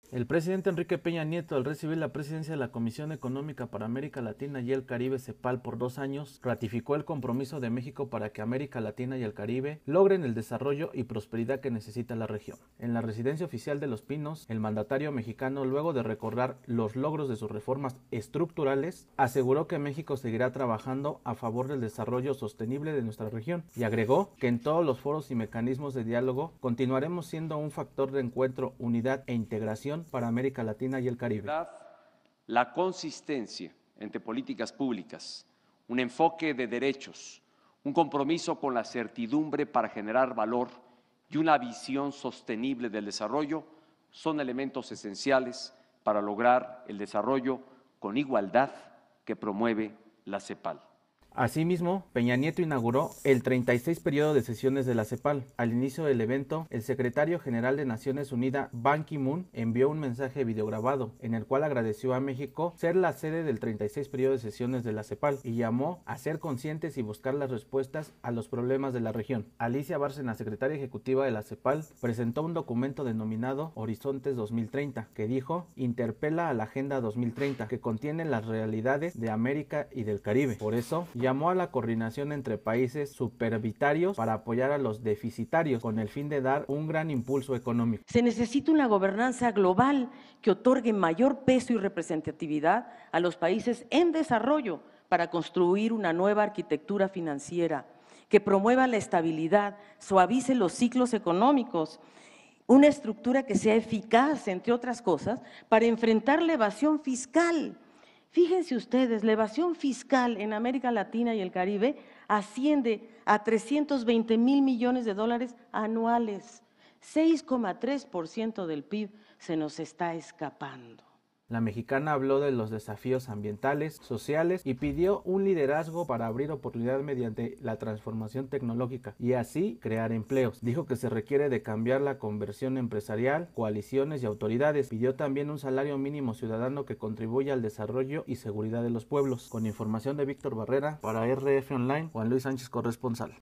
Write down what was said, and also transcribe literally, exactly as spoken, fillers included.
El presidente Enrique Peña Nieto, al recibir la presidencia de la Comisión Económica para América Latina y el Caribe CEPAL por dos años, ratificó el compromiso de México para que América Latina y el Caribe logren el desarrollo y prosperidad que necesita la región. En la residencia oficial de Los Pinos, el mandatario mexicano, luego de recordar los logros de sus reformas estructurales, aseguró que México seguirá trabajando a favor del desarrollo sostenible de nuestra región y agregó que en todos los foros y mecanismos de diálogo continuaremos siendo un factor de encuentro, unidad e integración para América Latina y el Caribe. La consistencia entre políticas públicas, un enfoque de derechos, un compromiso con la certidumbre para generar valor y una visión sostenible del desarrollo son elementos esenciales para lograr el desarrollo con igualdad que promueve la CEPAL. Asimismo, Peña Nieto inauguró el treinta y seis periodo de sesiones de la CEPAL. Al inicio del evento, el secretario general de Naciones Unidas, Ban Ki-moon, envió un mensaje videograbado en el cual agradeció a México ser la sede del treinta y seis periodo de sesiones de la CEPAL y llamó a ser conscientes y buscar las respuestas a los problemas de la región. Alicia Bárcena, secretaria ejecutiva de la CEPAL, presentó un documento denominado Horizontes dos mil treinta, que dijo interpela a la Agenda dos mil treinta, que contiene las realidades de América y del Caribe. Por eso, llamó a la coordinación entre países supervitarios para apoyar a los deficitarios con el fin de dar un gran impulso económico. Se necesita una gobernanza global que otorgue mayor peso y representatividad a los países en desarrollo para construir una nueva arquitectura financiera que promueva la estabilidad, suavice los ciclos económicos, una estructura que sea eficaz, entre otras cosas, para enfrentar la evasión fiscal. Fíjense ustedes, la evasión fiscal en América Latina y el Caribe asciende a trescientos veinte mil millones de dólares anuales. seis coma tres por ciento del P I B se nos está escapando. La mexicana habló de los desafíos ambientales, sociales y pidió un liderazgo para abrir oportunidades mediante la transformación tecnológica y así crear empleos. Dijo que se requiere de cambiar la conversión empresarial, coaliciones y autoridades. Pidió también un salario mínimo ciudadano que contribuya al desarrollo y seguridad de los pueblos. Con información de Víctor Barrera, para R F Online, Juan Luis Sánchez, corresponsal.